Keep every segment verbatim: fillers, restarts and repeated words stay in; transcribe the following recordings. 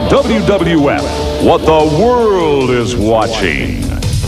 W W F, what the world is watching.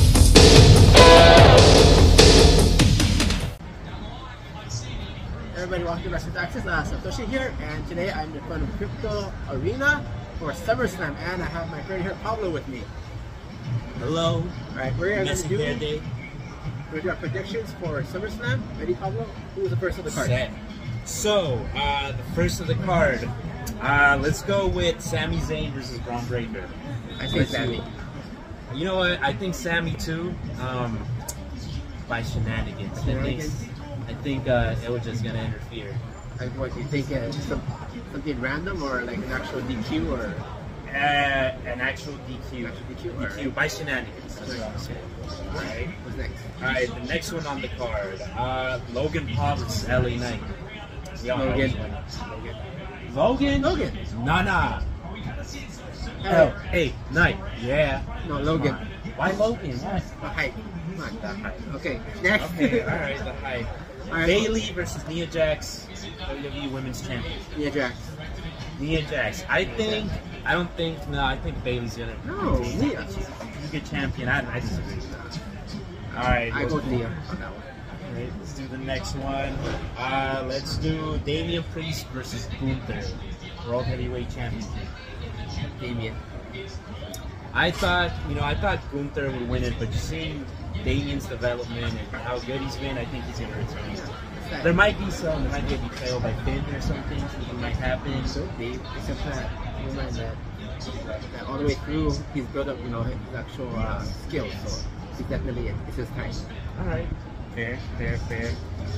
Everybody, welcome to Wrestling Access. Uh, Satoshi here, and today I'm in front of Crypto Arena for SummerSlam, and I have my friend here, Pablo, with me. Hello. Alright, we're going to do Day. we're going to do our predictions for SummerSlam. Ready, Pablo? Who was the first of the card? Set. So, uh, the first of the card. Uh, let's go with Sami Zayn versus Braun Breaker. I think Sami. You know what? I think Sami too. Um, by shenanigans. Shenanigans? I think, I think uh, it was just gonna interfere. Like, what, you think uh, some, something random or like an actual D Q or? Uh, an actual D Q. Actual D Q, D Q alright. by shenanigans. That's what I'm saying. Alright. What's next? Alright, the next one on the card. Uh, Logan Paul versus L A Knight. We all know Logan. who's winning. Logan. Logan? Logan. Nah, nah. Oh, Hey, Knight. Yeah. no, Logan. Why Logan? Why? The height. Come on, the height. Okay, next. Okay, alright, the hype. Alright. Bailey versus Nia Jax, W W E Women's Champion. Nia Jax. Nia Jax. I think, I don't think, no, I think Bailey's gonna. No, retain. Nia. She's a good champion. I, I disagree with that. Alright. I go with Nia on that one. Alright, let's do the next one. Uh, let's do Damian Priest versus Gunther, World Heavyweight Championship. Damien. I thought, you know, I thought Gunther would win it, but just seeing Damian's development and how good he's been, I think he's going to return. There might be some, there might be a betrayal by Finn or something, something might happen. So deep, except that, keep in mind that, that all the way through, he's built up, you know, his actual uh, skills, so he's definitely, it's his time. Alright, fair, fair, fair.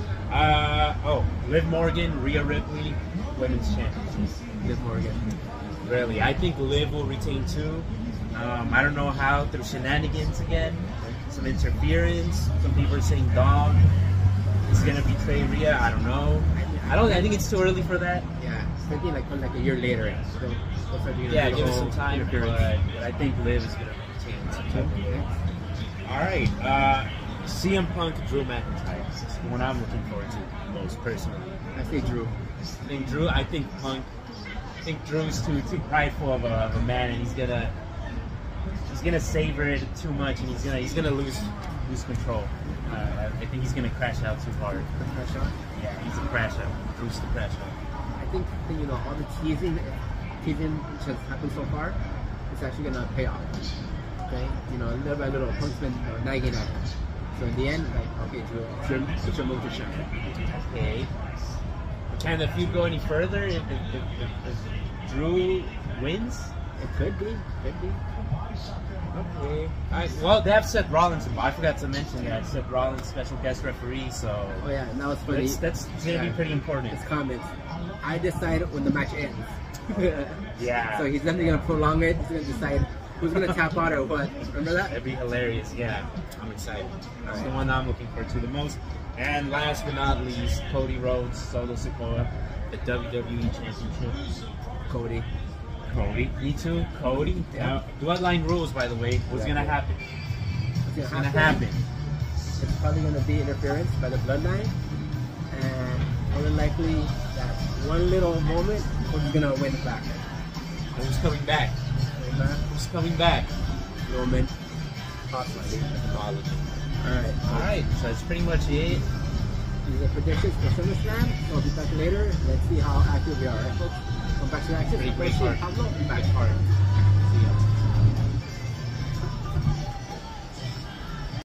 Uh, oh, Liv Morgan, Rhea Ripley, Women's Championship. Liv Morgan. Really, I think Liv will retain too. Um, I don't know how, through shenanigans again, some interference. Some people are saying Dom is gonna betray Rhea. I don't know. I don't. I think it's too early for that. Yeah, something like like a year later. So, so Yeah, give us some time. But, but I think Liv is gonna retain. Okay. All right, uh, C M Punk, Drew McIntyre. This is the one I'm looking forward to most personally. I say Drew. I think Drew. I think Punk. I think Drew's too too prideful of a, of a man, and he's gonna. He's gonna savor it too much, and he's gonna he's gonna lose lose control. Uh, I think he's gonna crash out too hard. Crash out. Yeah, he's a crash out. Drew's the crash out. I think that, you know, all the teasing, teasing which has happened so far, is actually gonna pay off. Okay, you know, little by little, Punk's been you know, nagging at him. So in the end, like, okay, Drew, it's your, it's your move to shine. Okay. Can the feud go any further if, if, if, if, if Drew wins? It could be, could be. Okay. Alright, well, they have Seth Rollins involved. I forgot to mention that. Seth Rollins, special guest referee, so. Oh, yeah, and that was funny. That's, that's going to Yeah. be pretty important. His comments. I decide when the match ends. Yeah. So he's definitely gonna prolong it. He's gonna decide who's gonna tap out or what. Remember that? That'd be hilarious. Yeah, I'm excited. That's Alright. the one I'm looking forward to the most. And last but not least, Cody Rhodes, Solo Sikoa, the W W E Championship. Cody. Cody. Me too. Cody. Yeah. Uh, Bloodline rules, by the way. What's Yeah. gonna happen? What's What's gonna happen? It's probably gonna be interference by the bloodline, and more than likely that one little moment, who's gonna win it back. Who's coming back? Win back. Who's coming back? Roman. Possibly. Apology. Alright. All right. So that's pretty much it. These are predictions for SummerSlam. We'll be back later. Let's see how active we are, right, folks? Come back to the action. Pretty, pretty Let's see hard. Pablo. Be back. Pretty hard.